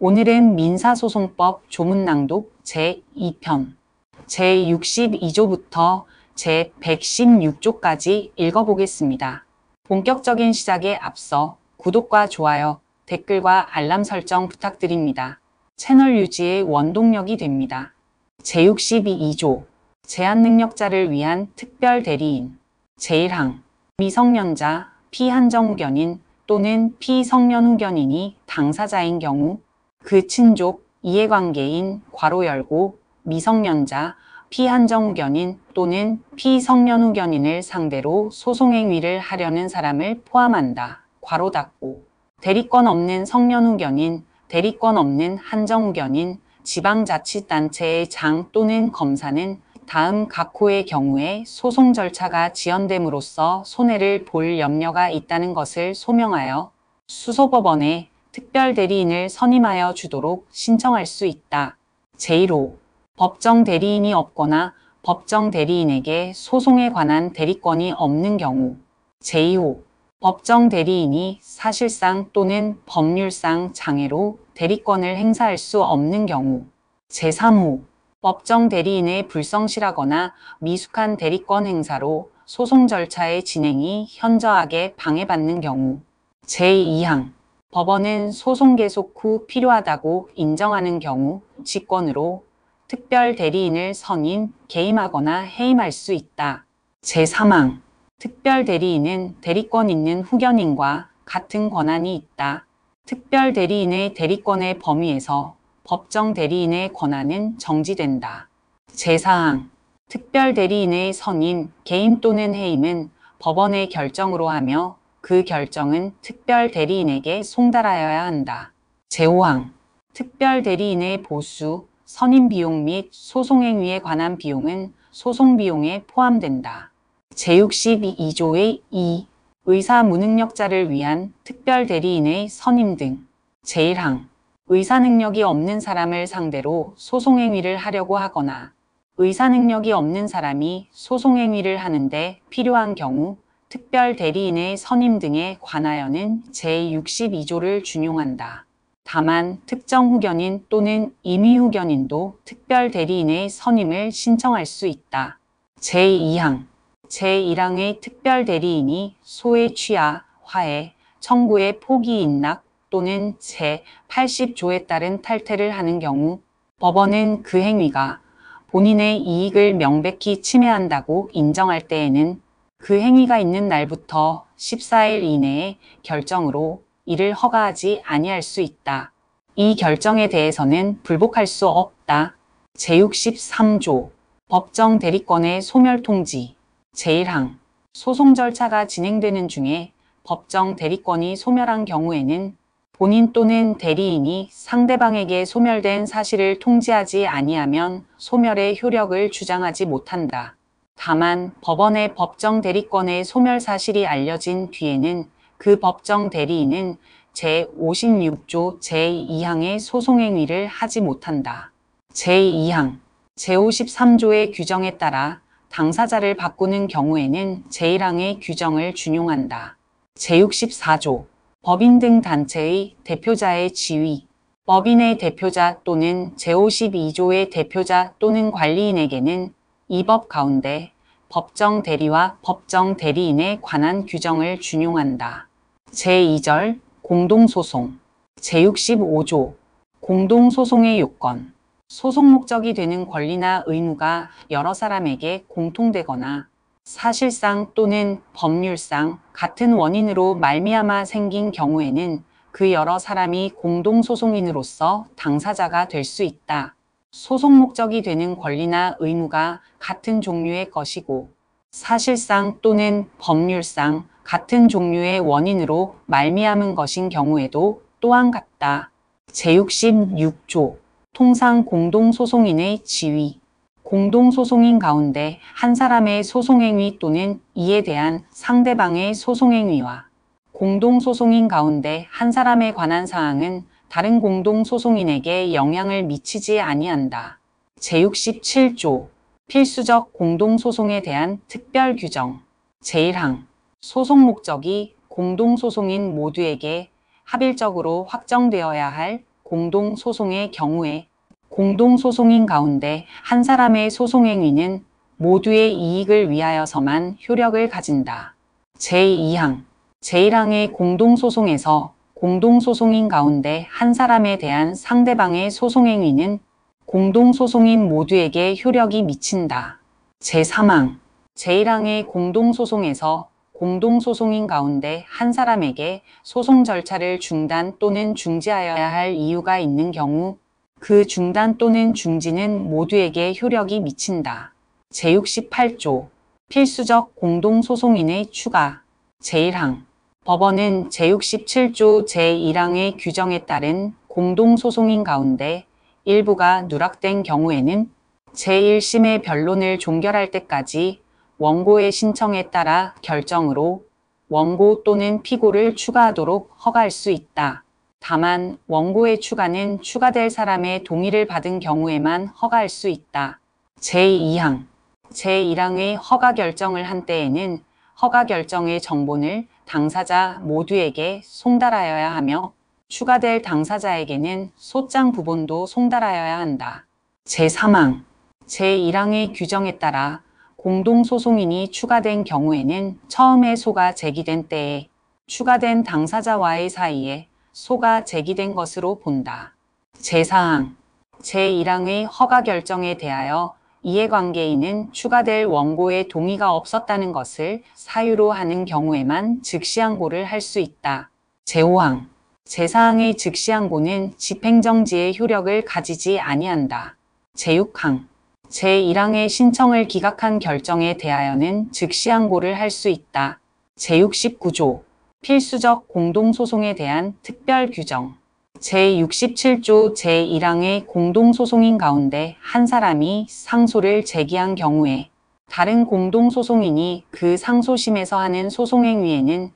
오늘은 민사소송법 조문낭독 제2편 제62조부터 제116조까지 읽어보겠습니다. 본격적인 시작에 앞서 구독과 좋아요, 댓글과 알람 설정 부탁드립니다. 채널 유지에 원동력이 됩니다. 제62조 제한능력자를 위한 특별대리인 제1항 미성년자, 피한정후견인 또는 피성년후견인이 당사자인 경우 그 친족, 이해관계인 괄호 열고 미성년자, 피한정후견인 또는 피성년후견인을 상대로 소송행위를 하려는 사람을 포함한다. 괄호 닫고 대리권 없는 성년후견인, 대리권 없는 한정후견인, 지방자치단체의 장 또는 검사는 다음 각호의 경우에 소송 절차가 지연됨으로써 손해를 볼 염려가 있다는 것을 소명하여 수소법원에 특별대리인을 선임하여 주도록 신청할 수 있다. 제1호 법정대리인이 없거나 법정대리인에게 소송에 관한 대리권이 없는 경우 제2호 법정대리인이 사실상 또는 법률상 장애로 대리권을 행사할 수 없는 경우 제3호 법정대리인의 불성실하거나 미숙한 대리권 행사로 소송 절차의 진행이 현저하게 방해받는 경우 제2항 법원은 소송 계속 후 필요하다고 인정하는 경우 직권으로 특별대리인을 선임, 개임하거나 해임할 수 있다. 제3항 특별대리인은 대리권 있는 후견인과 같은 권한이 있다. 특별대리인의 대리권의 범위에서 법정대리인의 권한은 정지된다. 제4항 특별대리인의 선임, 개임 또는 해임은 법원의 결정으로 하며 그 결정은 특별대리인에게 송달하여야 한다. 제5항 특별대리인의 보수, 선임 비용 및 소송행위에 관한 비용은 소송비용에 포함된다. 제62조의 2. 의사 무능력자를 위한 특별대리인의 선임 등 제1항 의사능력이 없는 사람을 상대로 소송행위를 하려고 하거나 의사능력이 없는 사람이 소송행위를 하는데 필요한 경우 특별대리인의 선임 등에 관하여는 제62조를 준용한다. 다만 특정 후견인 또는 임의 후견인도 특별대리인의 선임을 신청할 수 있다. 제2항 제1항의 특별대리인이 소의 취하, 화해, 청구의 포기 인락 또는 제80조에 따른 탈퇴를 하는 경우 법원은 그 행위가 본인의 이익을 명백히 침해한다고 인정할 때에는 그 행위가 있는 날부터 14일 이내의 결정으로 이를 허가하지 아니할 수 있다. 이 결정에 대해서는 불복할 수 없다. 제63조 법정 대리권의 소멸통지 제1항 소송 절차가 진행되는 중에 법정 대리권이 소멸한 경우에는 본인 또는 대리인이 상대방에게 소멸된 사실을 통지하지 아니하면 소멸의 효력을 주장하지 못한다. 다만 법원의 법정 대리권의 소멸 사실이 알려진 뒤에는 그 법정 대리인은 제56조 제2항의 소송행위를 하지 못한다. 제2항 제53조의 규정에 따라 당사자를 바꾸는 경우에는 제1항의 규정을 준용한다. 제64조 법인 등 단체의 대표자의 지위 법인의 대표자 또는 제52조의 대표자 또는 관리인에게는 이 법 가운데 법정 대리와 법정 대리인에 관한 규정을 준용한다. 제2절 공동소송 제65조 공동소송의 요건 소송 목적이 되는 권리나 의무가 여러 사람에게 공통되거나 사실상 또는 법률상 같은 원인으로 말미암아 생긴 경우에는 그 여러 사람이 공동소송인으로서 당사자가 될 수 있다. 소송 목적이 되는 권리나 의무가 같은 종류의 것이고 사실상 또는 법률상 같은 종류의 원인으로 말미암은 것인 경우에도 또한 같다. 제66조 통상 공동소송인의 지위 공동소송인 가운데 한 사람의 소송행위 또는 이에 대한 상대방의 소송행위와 공동소송인 가운데 한 사람에 관한 사항은 다른 공동소송인에게 영향을 미치지 아니한다. 제67조 필수적 공동소송에 대한 특별규정 제1항 소송 목적이 공동소송인 모두에게 합일적으로 확정되어야 할 공동소송의 경우에 공동소송인 가운데 한 사람의 소송행위는 모두의 이익을 위하여서만 효력을 가진다. 제2항 제1항의 공동소송에서 공동소송인 가운데 한 사람에 대한 상대방의 소송행위는 공동소송인 모두에게 효력이 미친다. 제3항 제1항의 공동소송에서 공동소송인 가운데 한 사람에게 소송 절차를 중단 또는 중지하여야 할 이유가 있는 경우 그 중단 또는 중지는 모두에게 효력이 미친다. 제68조 필수적 공동소송인의 추가 제1항 법원은 제67조 제1항의 규정에 따른 공동소송인 가운데 일부가 누락된 경우에는 제1심의 변론을 종결할 때까지 원고의 신청에 따라 결정으로 원고 또는 피고를 추가하도록 허가할 수 있다. 다만 원고의 추가는 추가될 사람의 동의를 받은 경우에만 허가할 수 있다. 제2항 제1항의 허가 결정을 한 때에는 허가 결정의 정본을 당사자 모두에게 송달하여야 하며 추가될 당사자에게는 소장 부본도 송달하여야 한다. 제3항 제1항의 규정에 따라 공동소송인이 추가된 경우에는 처음에 소가 제기된 때에 추가된 당사자와의 사이에 소가 제기된 것으로 본다. 제4항 제1항의 허가 결정에 대하여 이해관계인은 추가될 원고의 동의가 없었다는 것을 사유로 하는 경우에만 즉시항고를 할 수 있다. 제5항 제4항의 즉시항고는 집행정지의 효력을 가지지 아니한다. 제6항 제1항의 신청을 기각한 결정에 대하여는 즉시항고를 할 수 있다. 제69조 필수적 공동소송에 대한 특별규정 제67조 제1항의 공동소송인 가운데 한 사람이 상소를 제기한 경우에 다른 공동소송인이 그 상소심에서 하는 소송행위에는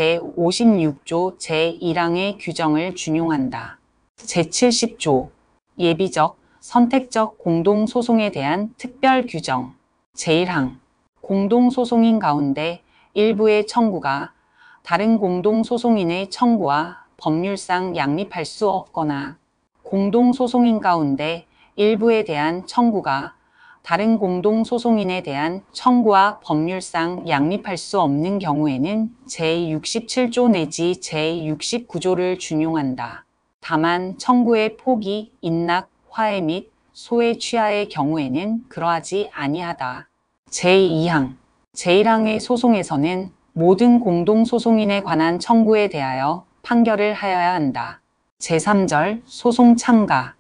제56조 제1항의 규정을 준용한다. 제70조 예비적, 선택적 공동소송에 대한 특별규정 제1항 공동소송인 가운데 일부의 청구가 다른 공동소송인의 청구와 법률상 양립할 수 없거나 공동소송인 가운데 일부에 대한 청구가 다른 공동소송인에 대한 청구와 법률상 양립할 수 없는 경우에는 제67조 내지 제69조를 준용한다. 다만 청구의 포기, 인락, 화해 및 소외 취하의 경우에는 그러하지 아니하다. 제2항 제1항의 소송에서는 모든 공동소송인에 관한 청구에 대하여 판결을 하여야 한다. 제3절 소송 참가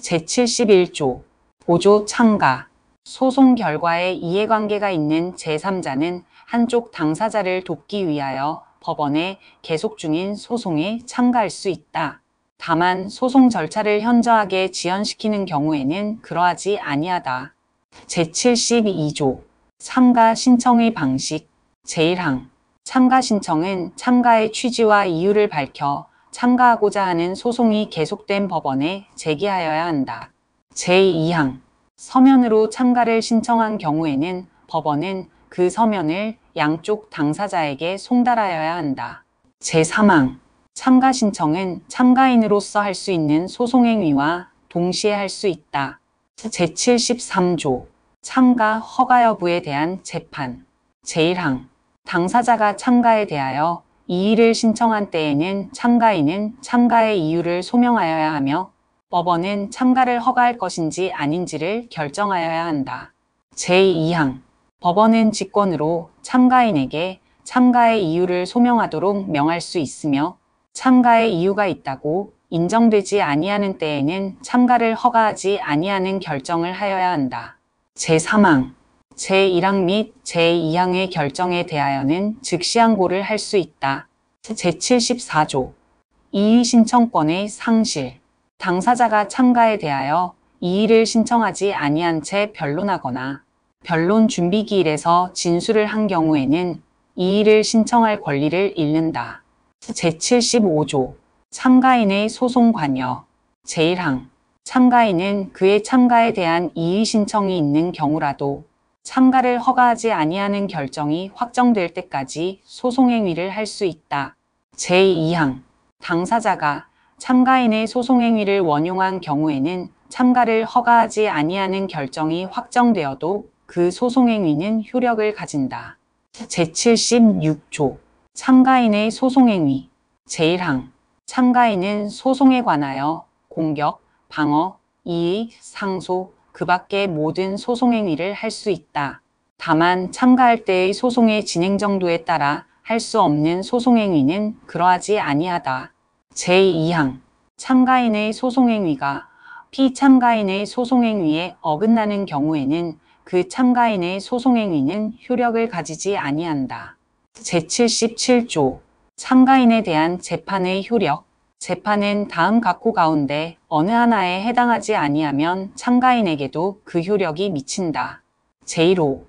제71조 보조 참가 소송 결과에 이해관계가 있는 제3자는 한쪽 당사자를 돕기 위하여 법원에 계속 중인 소송에 참가할 수 있다. 다만 소송 절차를 현저하게 지연시키는 경우에는 그러하지 아니하다. 제72조 참가 신청의 방식 제1항 참가 신청은 참가의 취지와 이유를 밝혀 참가하고자 하는 소송이 계속된 법원에 제기하여야 한다. 제2항 서면으로 참가를 신청한 경우에는 법원은 그 서면을 양쪽 당사자에게 송달하여야 한다. 제3항 참가 신청은 참가인으로서 할 수 있는 소송행위와 동시에 할 수 있다. 제73조 참가 허가 여부에 대한 재판 제1항 당사자가 참가에 대하여 이의를 신청한 때에는 참가인은 참가의 이유를 소명하여야 하며 법원은 참가를 허가할 것인지 아닌지를 결정하여야 한다. 제2항 법원은 직권으로 참가인에게 참가의 이유를 소명하도록 명할 수 있으며 참가의 이유가 있다고 인정되지 아니하는 때에는 참가를 허가하지 아니하는 결정을 하여야 한다. 제3항 제1항 및 제2항의 결정에 대하여는 즉시항고를 할 수 있다. 제74조 이의 신청권의 상실 당사자가 참가에 대하여 이의를 신청하지 아니한 채 변론하거나 변론 준비기일에서 진술을 한 경우에는 이의를 신청할 권리를 잃는다. 제75조 참가인의 소송 관여 제1항 참가인은 그의 참가에 대한 이의 신청이 있는 경우라도 참가를 허가하지 아니하는 결정이 확정될 때까지 소송행위를 할 수 있다. 제2항 당사자가 참가인의 소송행위를 원용한 경우에는 참가를 허가하지 아니하는 결정이 확정되어도 그 소송행위는 효력을 가진다. 제76조 참가인의 소송행위 제1항 참가인은 소송에 관하여 공격, 방어, 이의, 상소, 그 밖의 모든 소송행위를 할 수 있다. 다만 참가할 때의 소송의 진행 정도에 따라 할 수 없는 소송행위는 그러하지 아니하다. 제2항 참가인의 소송행위가 피참가인의 소송행위에 어긋나는 경우에는 그 참가인의 소송행위는 효력을 가지지 아니한다. 제77조 참가인에 대한 재판의 효력 재판은 다음 각호 가운데 어느 하나에 해당하지 아니하면 참가인에게도 그 효력이 미친다. 제1호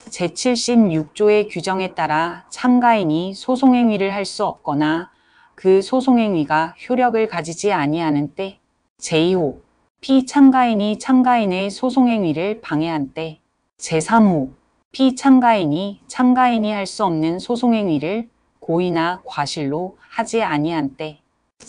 제76조의 규정에 따라 참가인이 소송행위를 할 수 없거나 그 소송행위가 효력을 가지지 아니하는 때 제2호 피참가인이 참가인의 소송행위를 방해한 때 제3호 피참가인이 참가인이 할 수 없는 소송행위를 고의나 과실로 하지 아니한 때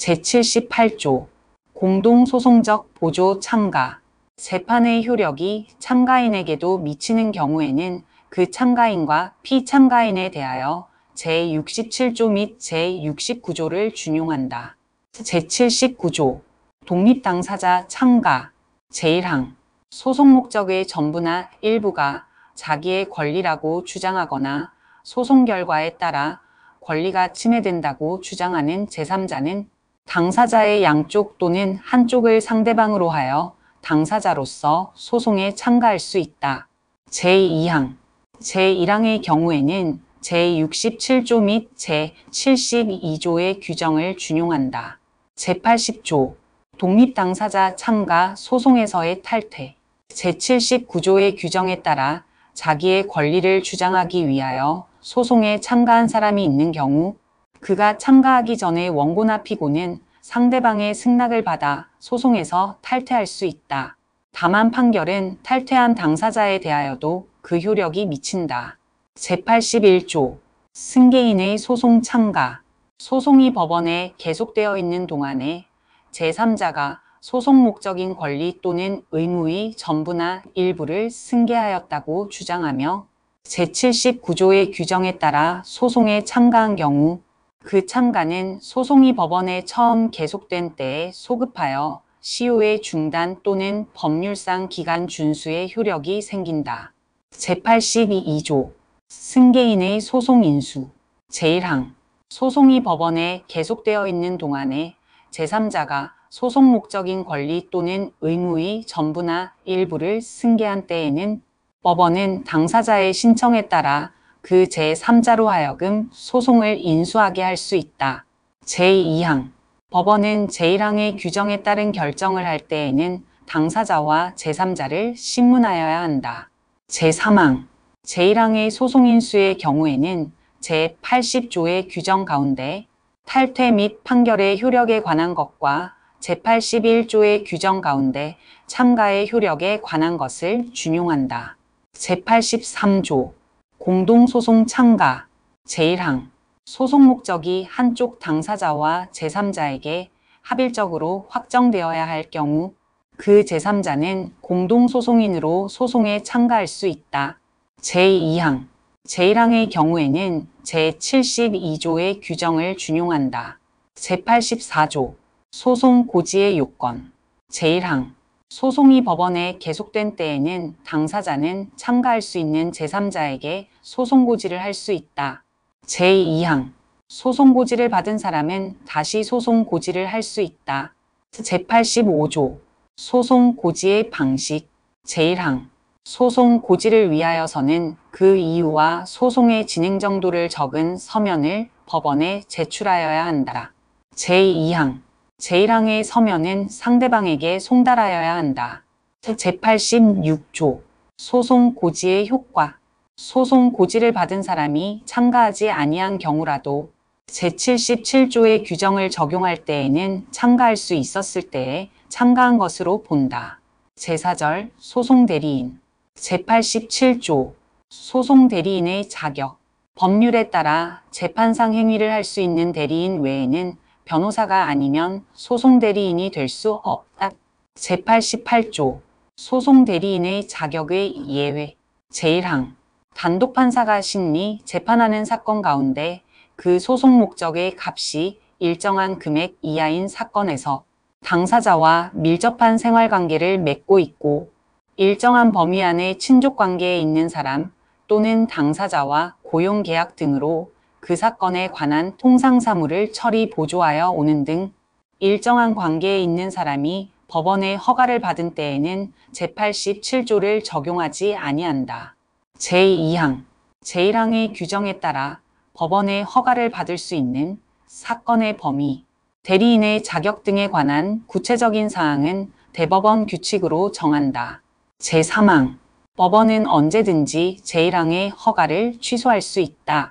제78조 공동소송적 보조 참가 재판의 효력이 참가인에게도 미치는 경우에는 그 참가인과 피참가인에 대하여 제67조 및 제69조를 준용한다. 제79조 독립당사자 참가 제1항 소송 목적의 전부나 일부가 자기의 권리라고 주장하거나 소송 결과에 따라 권리가 침해된다고 주장하는 제3자는 당사자의 양쪽 또는 한쪽을 상대방으로 하여 당사자로서 소송에 참가할 수 있다. 제2항 제1항의 경우에는 제67조 및 제72조의 규정을 준용한다. 제80조 독립당사자 참가 소송에서의 탈퇴 제79조의 규정에 따라 자기의 권리를 주장하기 위하여 소송에 참가한 사람이 있는 경우 그가 참가하기 전에 원고나 피고는 상대방의 승낙을 받아 소송에서 탈퇴할 수 있다. 다만 판결은 탈퇴한 당사자에 대하여도 그 효력이 미친다. 제81조 승계인의 소송 참가 소송이 법원에 계속되어 있는 동안에 제3자가 소송 목적인 권리 또는 의무의 전부나 일부를 승계하였다고 주장하며 제79조의 규정에 따라 소송에 참가한 경우 그 참가는 소송이 법원에 처음 계속된 때에 소급하여 시효의 중단 또는 법률상 기간 준수의 효력이 생긴다. 제82조 승계인의 소송 인수 제1항 소송이 법원에 계속되어 있는 동안에 제3자가 소송 목적인 권리 또는 의무의 전부나 일부를 승계한 때에는 법원은 당사자의 신청에 따라 그 제3자로 하여금 소송을 인수하게 할 수 있다. 제2항 법원은 제1항의 규정에 따른 결정을 할 때에는 당사자와 제3자를 신문하여야 한다. 제3항 제1항의 소송 인수의 경우에는 제80조의 규정 가운데 탈퇴 및 판결의 효력에 관한 것과 제81조의 규정 가운데 참가의 효력에 관한 것을 준용한다. 제83조 공동소송 참가 제1항 소송 목적이 한쪽 당사자와 제3자에게 합일적으로 확정되어야 할 경우 그 제3자는 공동소송인으로 소송에 참가할 수 있다. 제2항 제1항의 경우에는 제72조의 규정을 준용한다. 제84조 소송 고지의 요건 제1항 소송이 법원에 계속된 때에는 당사자는 참가할 수 있는 제3자에게 소송 고지를 할 수 있다. 제2항 소송 고지를 받은 사람은 다시 소송 고지를 할 수 있다. 제85조 소송 고지의 방식 제1항 소송 고지를 위하여서는 그 이유와 소송의 진행 정도를 적은 서면을 법원에 제출하여야 한다. 제2항 제1항의 서면은 상대방에게 송달하여야 한다. 제86조 소송 고지의 효과 소송 고지를 받은 사람이 참가하지 아니한 경우라도 제77조의 규정을 적용할 때에는 참가할 수 있었을 때에 참가한 것으로 본다. 제4절 소송 대리인 제87조 소송 대리인의 자격 법률에 따라 재판상 행위를 할 수 있는 대리인 외에는 변호사가 아니면 소송 대리인이 될 수 없다. 제88조 소송 대리인의 자격의 예외. 제1항 단독 판사가 심리, 재판하는 사건 가운데 그 소송 목적의 값이 일정한 금액 이하인 사건에서 당사자와 밀접한 생활관계를 맺고 있고 일정한 범위 안에 친족관계에 있는 사람 또는 당사자와 고용계약 등으로 그 사건에 관한 통상사무를 처리 보조하여 오는 등 일정한 관계에 있는 사람이 법원의 허가를 받은 때에는 제87조를 적용하지 아니한다. 제2항 제1항의 규정에 따라 법원의 허가를 받을 수 있는 사건의 범위, 대리인의 자격 등에 관한 구체적인 사항은 대법원 규칙으로 정한다. 제3항 법원은 언제든지 제1항의 허가를 취소할 수 있다.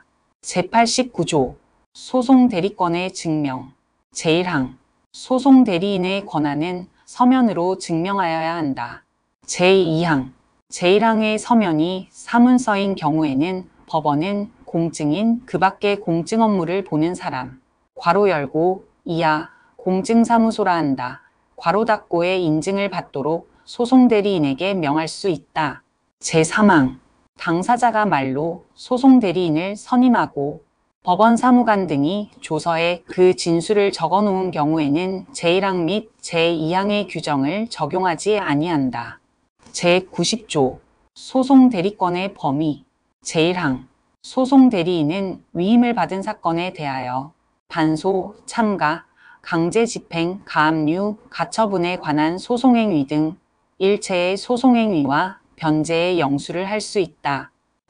제89조 소송 대리권의 증명. 제1항 소송 대리인의 권한은 서면으로 증명하여야 한다. 제2항 제1항의 서면이 사문서인 경우에는 법원은 공증인 그 밖의 공증 업무를 보는 사람 괄호 열고 이하 공증사무소라 한다. 괄호 닫고의 인증을 받도록 소송 대리인에게 명할 수 있다. 제3항 당사자가 말로 소송 대리인을 선임하고 법원 사무관 등이 조서에 그 진술을 적어 놓은 경우에는 제1항 및 제2항의 규정을 적용하지 아니한다. 제90조 소송 대리권의 범위. 제1항 소송 대리인은 위임을 받은 사건에 대하여 반소, 참가, 강제집행, 가압류, 가처분에 관한 소송행위 등 일체의 소송행위와 변제의 영수를 할 수 있다.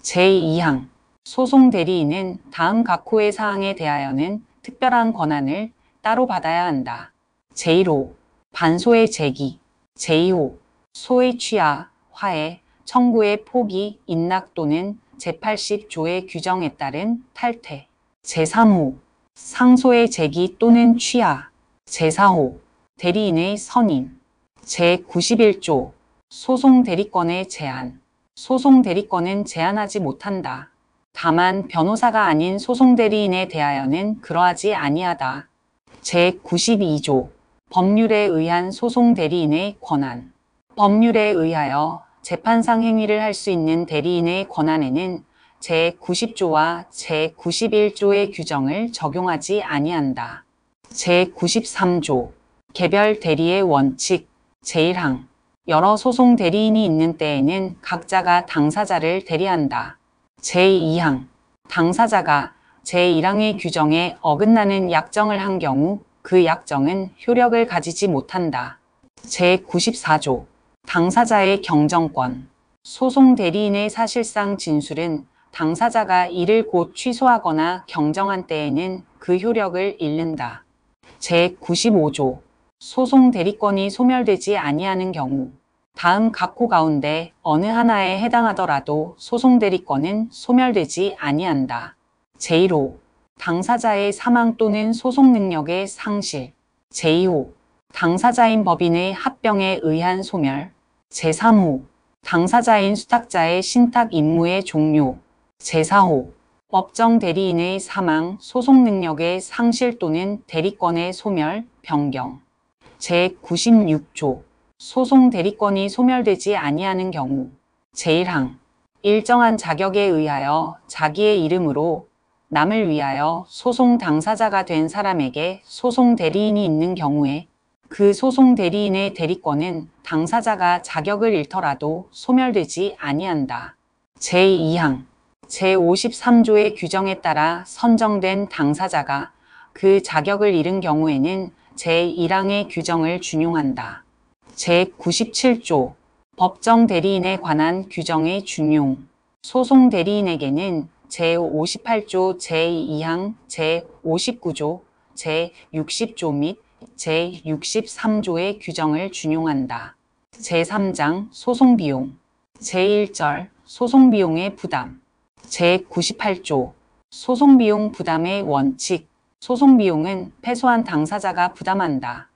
제2항 소송 대리인은 다음 각호의 사항에 대하여는 특별한 권한을 따로 받아야 한다. 제1호 반소의 제기. 제2호 소의 취하, 화해, 청구의 포기, 인락 또는 제80조의 규정에 따른 탈퇴. 제3호 상소의 제기 또는 취하. 제4호 대리인의 선임. 제91조 소송 대리권의 제한. 소송 대리권은 제한하지 못한다. 다만 변호사가 아닌 소송 대리인에 대하여는 그러하지 아니하다. 제92조 법률에 의한 소송 대리인의 권한. 법률에 의하여 재판상 행위를 할 수 있는 대리인의 권한에는 제90조와 제91조의 규정을 적용하지 아니한다. 제93조 개별 대리의 원칙. 제1항 여러 소송 대리인이 있는 때에는 각자가 당사자를 대리한다. 제2항 당사자가 제1항의 규정에 어긋나는 약정을 한 경우 그 약정은 효력을 가지지 못한다. 제94조 당사자의 경정권. 소송 대리인의 사실상 진술은 당사자가 이를 곧 취소하거나 경정한 때에는 그 효력을 잃는다. 제95조 소송 대리권이 소멸되지 아니하는 경우 다음 각호 가운데 어느 하나에 해당하더라도 소송 대리권은 소멸되지 아니한다. 제1호 당사자의 사망 또는 소송 능력의 상실. 제2호 당사자인 법인의 합병에 의한 소멸. 제3호 당사자인 수탁자의 신탁 임무의 종료. 제4호 법정 대리인의 사망, 소송 능력의 상실 또는 대리권의 소멸, 변경. 제96조 소송 대리권이 소멸되지 아니하는 경우 제1항 일정한 자격에 의하여 자기의 이름으로 남을 위하여 소송 당사자가 된 사람에게 소송 대리인이 있는 경우에 그 소송 대리인의 대리권은 당사자가 자격을 잃더라도 소멸되지 아니한다. 제2항 제53조의 규정에 따라 선정된 당사자가 그 자격을 잃은 경우에는 제1항의 규정을 준용한다. 제97조 법정 대리인에 관한 규정의 준용. 소송 대리인에게는 제58조 제2항, 제59조, 제60조 및 제63조의 규정을 준용한다. 제3장 소송비용. 제1절 소송비용의 부담. 제98조 소송비용 부담의 원칙. 소송비용은 패소한 당사자가 부담한다.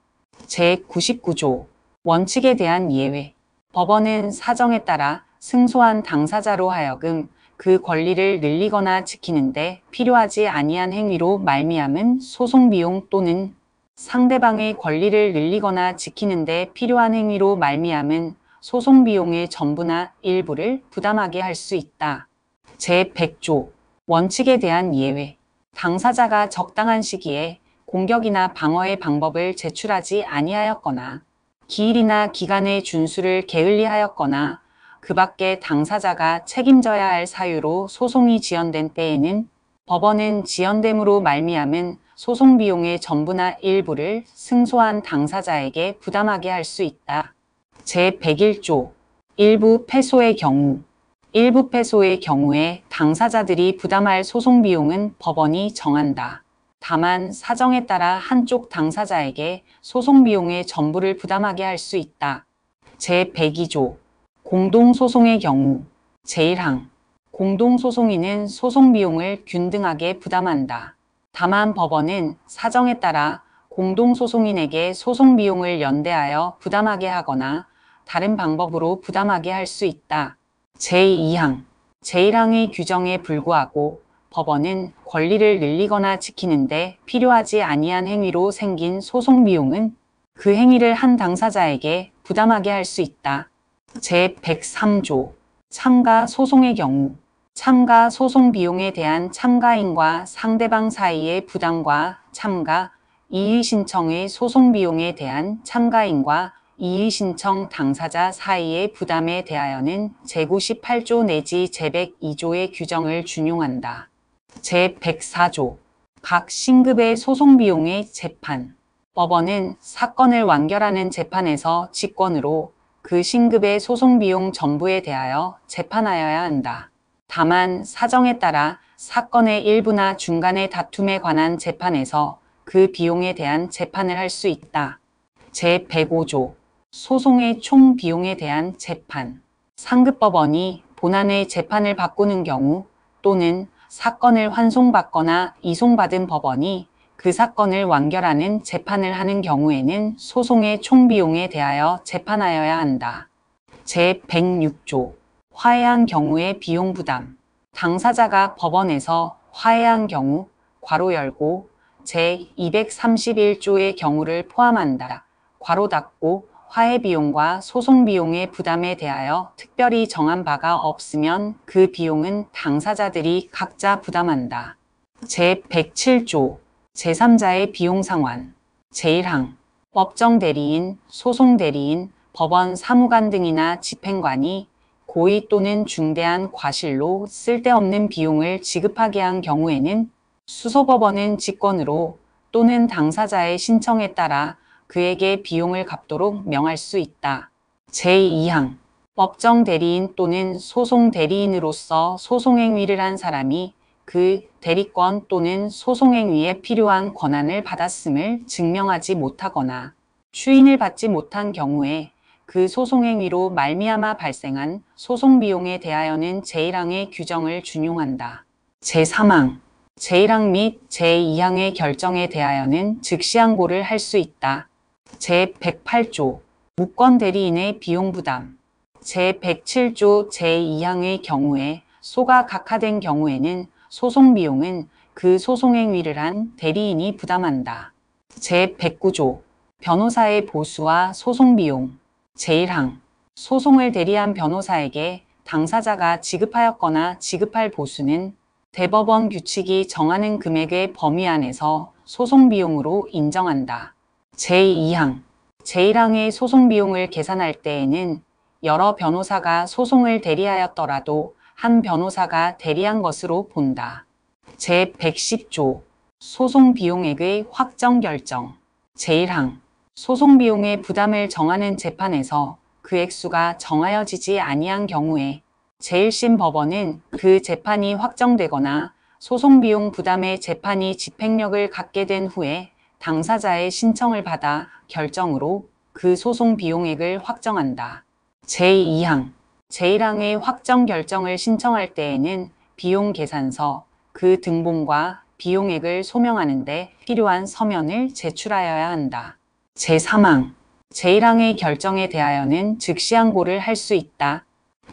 제99조 원칙에 대한 예외. 법원은 사정에 따라 승소한 당사자로 하여금 그 권리를 늘리거나 지키는데 필요하지 아니한 행위로 말미암은 소송비용 또는 상대방의 권리를 늘리거나 지키는 데 필요한 행위로 말미암은 소송 비용의 전부나 일부를 부담하게 할 수 있다. 제100조 원칙에 대한 예외. 당사자가 적당한 시기에 공격이나 방어의 방법을 제출하지 아니하였거나 기일이나 기간의 준수를 게을리하였거나 그 밖에 당사자가 책임져야 할 사유로 소송이 지연된 때에는 법원은 지연됨으로 말미암은 소송 비용의 전부나 일부를 승소한 당사자에게 부담하게 할 수 있다. 제101조 일부 패소의 경우. 일부 패소의 경우에 당사자들이 부담할 소송 비용은 법원이 정한다. 다만 사정에 따라 한쪽 당사자에게 소송 비용의 전부를 부담하게 할 수 있다. 제102조 공동소송의 경우. 제1항 공동소송인은 소송 비용을 균등하게 부담한다. 다만 법원은 사정에 따라 공동소송인에게 소송 비용을 연대하여 부담하게 하거나 다른 방법으로 부담하게 할 수 있다. 제2항 제1항의 규정에 불구하고 법원은 권리를 늘리거나 지키는데 필요하지 아니한 행위로 생긴 소송 비용은 그 행위를 한 당사자에게 부담하게 할 수 있다. 제103조 참가 소송의 경우. 참가 소송 비용에 대한 참가인과 상대방 사이의 부담과 참가, 이의 신청의 소송 비용에 대한 참가인과 이의 신청 당사자 사이의 부담에 대하여는 제98조 내지 제102조의 규정을 준용한다. 제104조 각 신급의 소송 비용의 재판. 법원은 사건을 완결하는 재판에서 직권으로 그 신급의 소송 비용 전부에 대하여 재판하여야 한다. 다만 사정에 따라 사건의 일부나 중간의 다툼에 관한 재판에서 그 비용에 대한 재판을 할 수 있다. 제105조 소송의 총 비용에 대한 재판. 상급법원이 본안의 재판을 바꾸는 경우 또는 사건을 환송받거나 이송받은 법원이 그 사건을 완결하는 재판을 하는 경우에는 소송의 총 비용에 대하여 재판하여야 한다. 제106조 화해한 경우의 비용 부담. 당사자가 법원에서 화해한 경우 괄호 열고 제231조의 경우를 포함한다. 괄호 닫고 화해 비용과 소송 비용의 부담에 대하여 특별히 정한 바가 없으면 그 비용은 당사자들이 각자 부담한다. 제107조 제3자의 비용 상환. 제1항 법정 대리인, 소송 대리인, 법원 사무관 등이나 집행관이 고의 또는 중대한 과실로 쓸데없는 비용을 지급하게 한 경우에는 수소법원은 직권으로 또는 당사자의 신청에 따라 그에게 비용을 갚도록 명할 수 있다. 제2항 법정 대리인 또는 소송 대리인으로서 소송행위를 한 사람이 그 대리권 또는 소송행위에 필요한 권한을 받았음을 증명하지 못하거나 추인을 받지 못한 경우에 그 소송행위로 말미암아 발생한 소송비용에 대하여는 제1항의 규정을 준용한다. 제3항 제1항 및 제2항의 결정에 대하여는 즉시항고를 할 수 있다. 제108조 무권 대리인의 비용 부담. 제107조 제2항의 경우에 소가 각하된 경우에는 소송 비용은 그 소송행위를 한 대리인이 부담한다. 제109조 변호사의 보수와 소송 비용. 제1항 소송을 대리한 변호사에게 당사자가 지급하였거나 지급할 보수는 대법원 규칙이 정하는 금액의 범위 안에서 소송 비용으로 인정한다. 제2항 제1항의 소송 비용을 계산할 때에는 여러 변호사가 소송을 대리하였더라도 한 변호사가 대리한 것으로 본다. 제110조 소송 비용액의 확정 결정. 제1항 소송 비용의 부담을 정하는 재판에서 그 액수가 정하여지지 아니한 경우에 제1심 법원은 그 재판이 확정되거나 소송 비용 부담의 재판이 집행력을 갖게 된 후에 당사자의 신청을 받아 결정으로 그 소송 비용액을 확정한다. 제2항 제1항의 확정 결정을 신청할 때에는 비용 계산서, 그 등본과 비용액을 소명하는 데 필요한 서면을 제출하여야 한다. 제3항 제1항의 결정에 대하여는 즉시항고를 할 수 있다.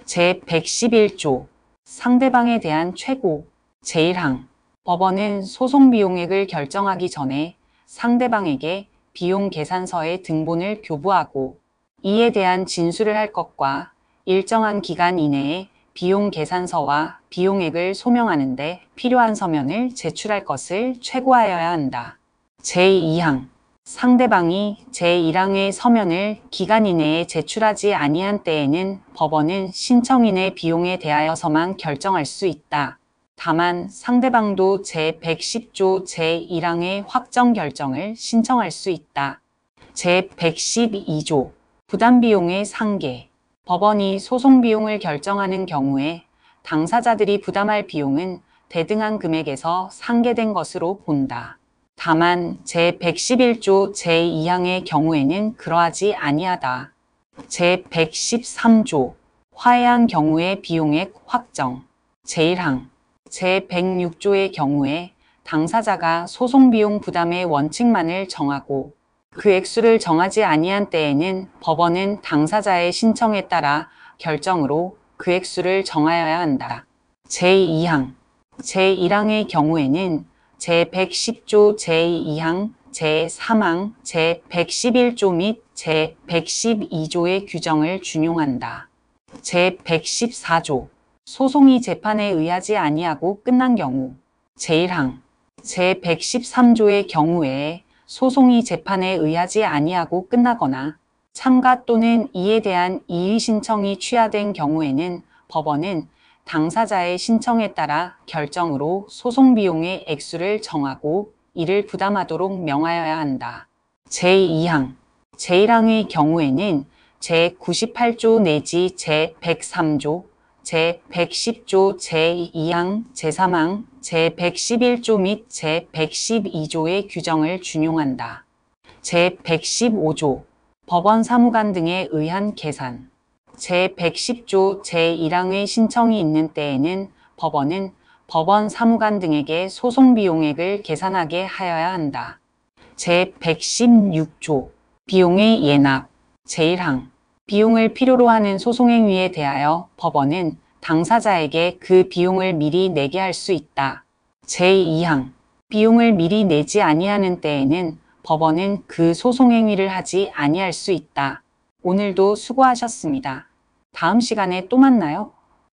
제111조 상대방에 대한 최고. 제1항 법원은 소송 비용액을 결정하기 전에 상대방에게 비용 계산서에 등본을 교부하고 이에 대한 진술을 할 것과 일정한 기간 이내에 비용 계산서와 비용액을 소명하는데 필요한 서면을 제출할 것을 최고하여야 한다. 제2항 상대방이 제1항의 서면을 기간 이내에 제출하지 아니한 때에는 법원은 신청인의 비용에 대하여서만 결정할 수 있다. 다만 상대방도 제110조 제1항의 확정 결정을 신청할 수 있다. 제112조 부담비용의 상계 법원이 소송비용을 결정하는 경우에 당사자들이 부담할 비용은 대등한 금액에서 상계된 것으로 본다. 다만 제111조 제2항의 경우에는 그러하지 아니하다. 제113조 화해한 경우의 비용액 확정 제1항 제106조의 경우에 당사자가 소송비용 부담의 원칙만을 정하고 그 액수를 정하지 아니한 때에는 법원은 당사자의 신청에 따라 결정으로 그 액수를 정하여야 한다. 제2항 제1항의 경우에는 제110조 제2항, 제3항, 제111조 및 제112조의 규정을 준용한다. 제114조 소송이 재판에 의하지 아니하고 끝난 경우 제1항 제113조의 경우에 소송이 재판에 의하지 아니하고 끝나거나 참가 또는 이에 대한 이의 신청이 취하된 경우에는 법원은 당사자의 신청에 따라 결정으로 소송비용의 액수를 정하고 이를 부담하도록 명하여야 한다. 제2항 제1항의 경우에는 제98조 내지 제103조, 제110조 제2항, 제3항, 제111조 및 제112조의 규정을 준용한다. 제115조 법원 사무관 등에 의한 계산 제110조 제1항의 신청이 있는 때에는 법원은 법원 사무관 등에게 소송비용액을 계산하게 하여야 한다. 제116조 비용의 예납 제1항 비용을 필요로 하는 소송행위에 대하여 법원은 당사자에게 그 비용을 미리 내게 할 수 있다. 제2항 비용을 미리 내지 아니하는 때에는 법원은 그 소송행위를 하지 아니할 수 있다. 오늘도 수고하셨습니다. 다음 시간에 또 만나요.